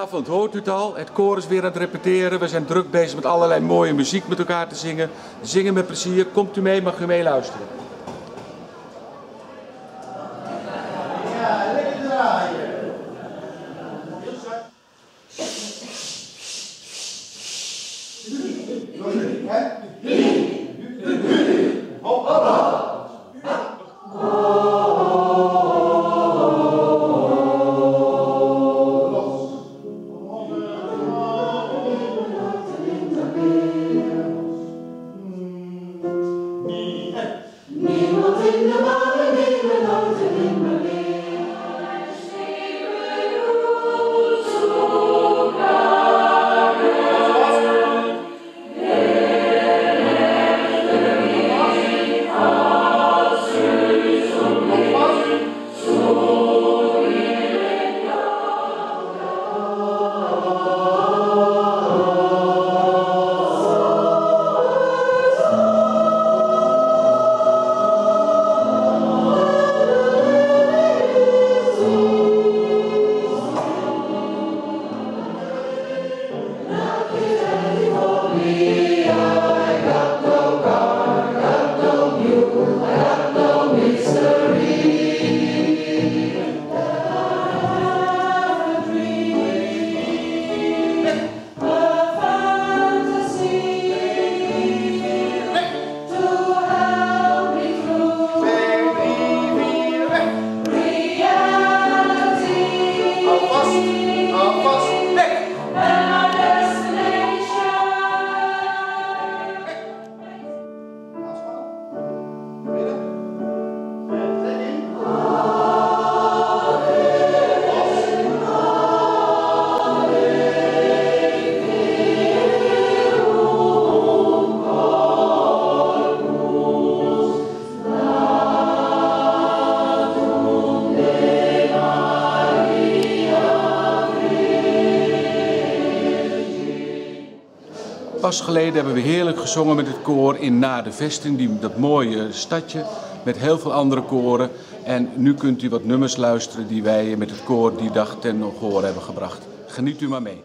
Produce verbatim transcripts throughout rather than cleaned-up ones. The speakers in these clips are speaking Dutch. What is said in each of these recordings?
Goedenavond, hoort u het al? Het koor is weer aan het repeteren. We zijn druk bezig met allerlei mooie muziek met elkaar te zingen. Zingen met plezier. Komt u mee, mag u meeluisteren. Ja, lekker draaien. Hop, hop, hop. Niemand in de mannen, niemand nooit in mijn leven. Pas geleden hebben we heerlijk gezongen met het koor in Na de Vesting, die, dat mooie stadje met heel veel andere koren. En nu kunt u wat nummers luisteren die wij met het koor die dag ten gehoor hebben gebracht. Geniet u maar mee.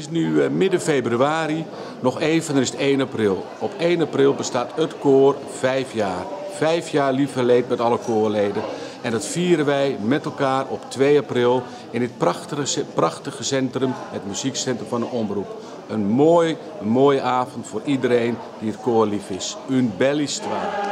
is nu uh, midden februari. Nog even, dan is het één april. Op één april bestaat het koor vijf jaar. Vijf jaar lief en leed met alle koorleden. En dat vieren wij met elkaar op twee april in dit prachtige, prachtige centrum, het muziekcentrum van de Omroep. Een, mooi, een mooie avond voor iedereen die het koor lief is. Une belle histoire.